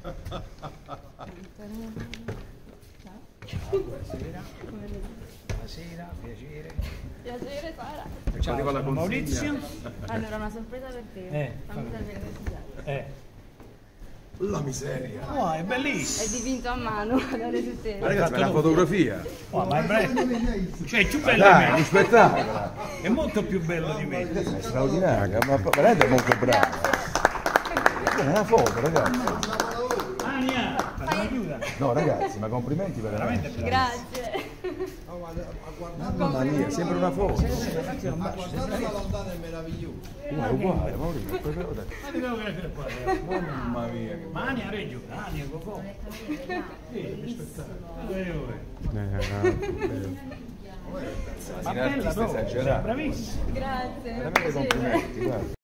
Buonasera. Buonasera, piacere. Piacere Sara. Ciao, Arriva la sono Maurizio. Allora, una sorpresa per te. Fammi sapere che La miseria. Oh, è è bellissimo. dipinto a mano da su te. Ma ragazzi, ma è una fotografia. Oh, ma è bello. Cioè, è più bello Dai, di un me. spettacolo. È molto più bello di me. È straordinaria, ma veramente molto brava. È una foto, ragazzi. Ania, ma non chiuda. No, ragazzi, ma complimenti veramente. Grazie. Mamma mia, sembra una foto. Guardate la lontana è meraviglioso. È uguale, Maurizio. Ma ti devo credere qua. Mamma mia. Ma Ania, Reggio, Ania, Cocò. Sì, spettacolo. Ma bella, Artista proprio, esagerato. Grazie. bravissima. Veramente complimenti, guarda.